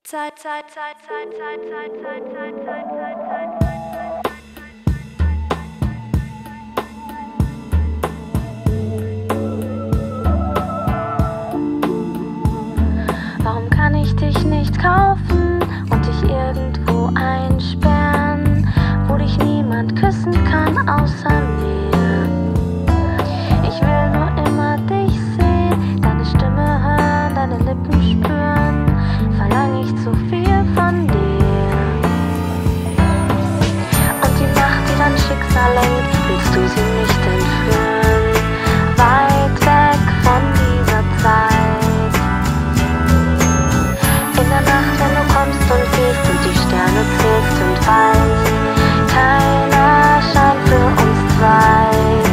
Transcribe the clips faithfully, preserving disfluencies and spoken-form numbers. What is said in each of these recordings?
Zeit, Zeit, Zeit, Zeit, Zeit, Zeit, Zeit, Zeit, Zeit, Zeit, Zeit. Warum kann ich dich nicht kaufen und dich irgendwo einsperren, wo dich niemand küssen kann außer mir? Ich will nur immer dich sehen, deine Stimme hören, deine Lippen spüren, verlange ich zu viel von dir. Und die Nacht, die dein Schicksal lenkt, willst du sie nicht entführen, weit weg von dieser Zeit. In der Nacht, wenn du kommst und gehst und die Sterne zählst und weißt, keiner scheint für uns zwei.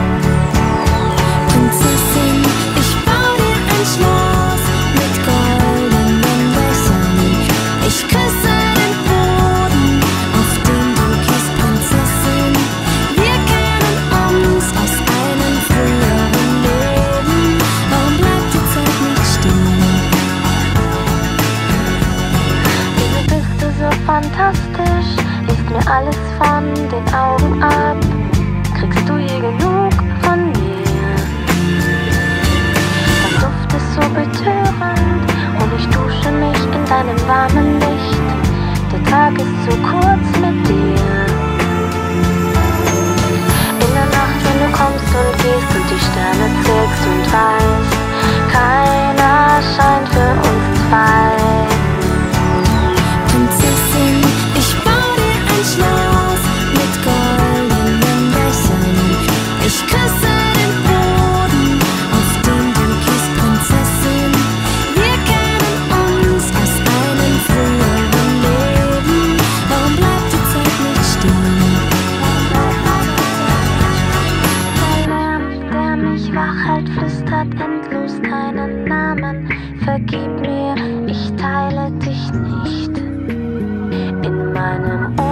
Prinzessin, ich bau dir ein Schloss mit goldenen Dächern. Ich küsse den Boden, auf dem du gehst, Prinzessin. Wir kennen uns aus einem früheren Leben. Warum bleibt die Zeit nicht stehen? Wieso bist du so fantastisch? Ist mir alles von den Augen ab? Kriegst du je genug von mir? Dein Duft ist so betörend und ich dusche mich in deinem warmen Licht. Der Tag ist so kurz mit dir. In der Nacht, wenn du kommst und gehst und die Sterne zählst und weißt, keiner scheint für uns zwei. Prinzessin, ich bau dir ein Schloss mit goldenen Dächern. Ich küsse den Boden, auf dem du gehst, Prinzessin. Wir kennen uns aus einem früheren Leben. Warum bleibt die Zeit nicht stehen? Der Lärm, der mich wach hält, flüstert endlos keinen Namen. Vergib mir, ich teile dich nicht. In meinem